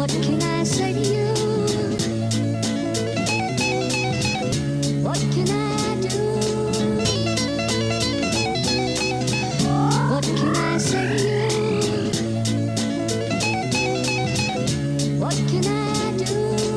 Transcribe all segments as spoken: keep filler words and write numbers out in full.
What can I say to you? What can I do? What can I say to you? What can I do?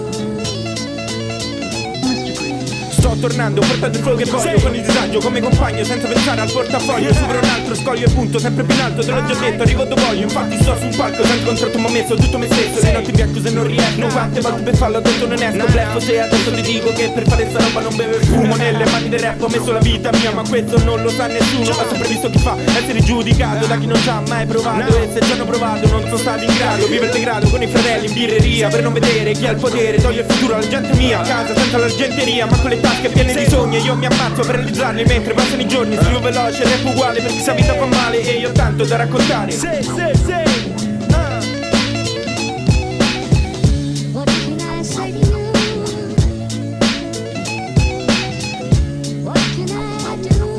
Sto tornando, portando il flow che voglio, con il disagio come compagno, senza pensare al portafoglio. Supero un altro scoglio e punto sempre più in alto, te l'ho già detto, arrivo dove voglio. Infatti sto su un palco, senza contratto ma ho messo tutto me stesso. Le notti bianche se non riesco, quante volte per farlo ho detto non esco. Bleffo se adesso ti dico che per fare sta roba non bevo il fumo. Nelle mani del rap ho messo la vita mia, ma questo non lo sa nessuno. Ho sempre visto chi fa essere giudicato da chi non ci ha mai provato. E se già hanno provato non sono stati in grado. Vive il degrado con i fratelli in birreria, per non vedere chi ha il potere toglie il futuro alla gente mia. Casa senza l'argenteria, ma con le tasche piene di sogni. E io mi ammazzo per realizzarli mentre passano i giorni. Scrivo veloce, il rap uguale perché sa vita fa male e io ho tanto da raccontare. Sì, sì, sì. What can I say to you? What can I do?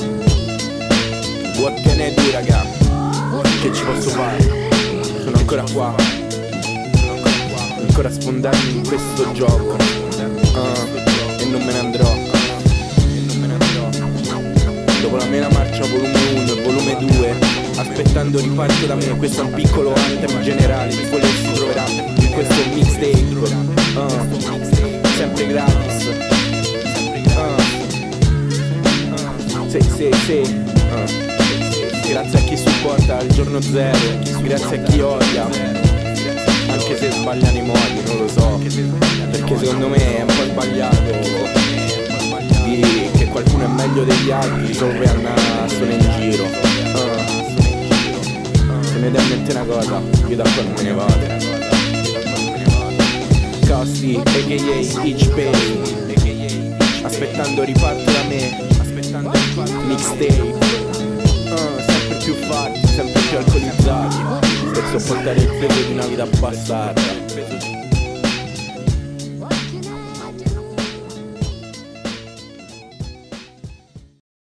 What can I do, raga? Che ci posso fare? Sono ancora qua, sono ancora qua, ancora a sfondarmi in questo gioco. uh, E non me ne andrò, e non me ne andrò. Dopo la mela marcia volume uno e volume due, aspettando riparto da me. Questo è un piccolo anthem generale di quello che si troverà in questo mixtape. uh, Sempre gratis. uh, uh, Sì, sì, sì. uh. Grazie a chi supporta il giorno zero, grazie a chi odia, anche se sbagliano i modi, non lo so, perché secondo me è un po' sbagliato di che qualcuno è meglio degli altri dove andare solo in giro. uh. Se mi dai in mente una cosa, io da qua non me ne vado. Kaos-T, a k a. Exxclusive, aspettando riparto da me, mixtape. Uh, sempre più fatti, sempre più alcolizzati, per sopportare il peso di una vita bastarda.